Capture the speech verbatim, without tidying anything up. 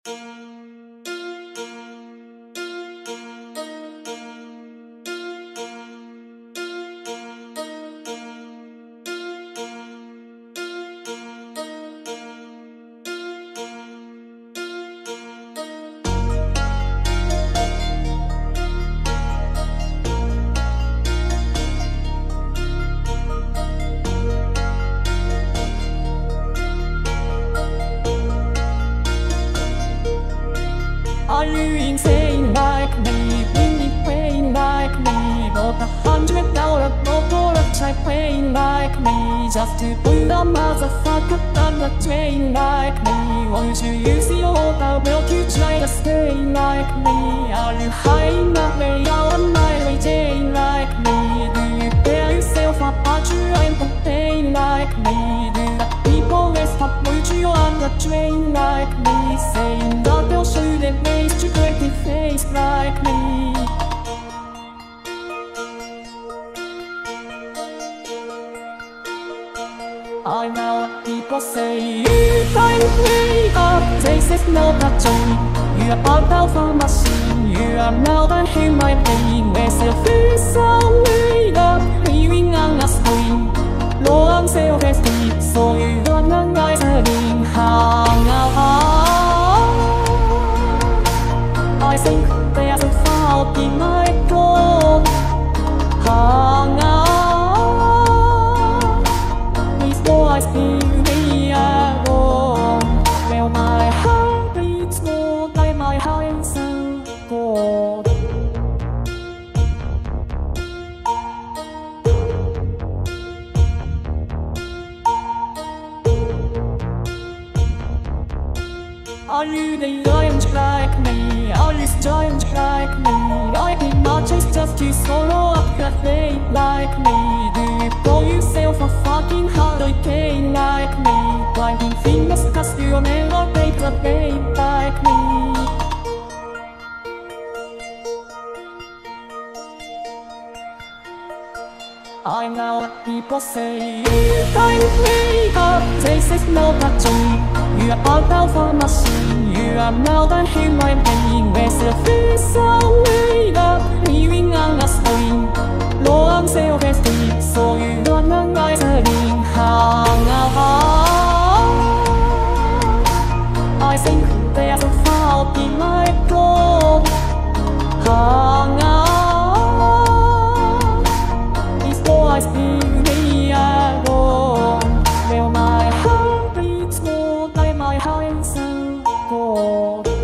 Are you insane like me? Really praying like me? Got a hundred dollar bottle of champagne like me, just to put a motherfucker down the drain like me. Won't you use your will to try to stay like me? Are you high enough way out on my way Jane like me? Do you tear yourself apart you and complain like me? Do the people rest up with you on the train like me, saying that they'll shoot and waste your pretty face like me? I know people say you find me up, they say no that you are part of a machine, you are not a human being. Where's your face so made up, living on a screen, low on self-esteem, so you don't know guys are being hung out. I think there's a fault in my code, hung out. I feel me alone. Well, my heart beats more like my heart so cold. Are you the giant like me? Are you giant like me? I did not chase just to swallow up your fate like me. Do you call yourself a fucking hurricane like me? Pointing fingers cause you never take the bait like me. I know what people say you find me up, they say no but you are part of a machine, you are not a human being. Where's your face so made up, living on a screen, low on self-esteem, so you don't know guys are being hung out. I think there's a fault in my code, hung out. I feel me alone. Well, my heart beats more like my heart is so cold.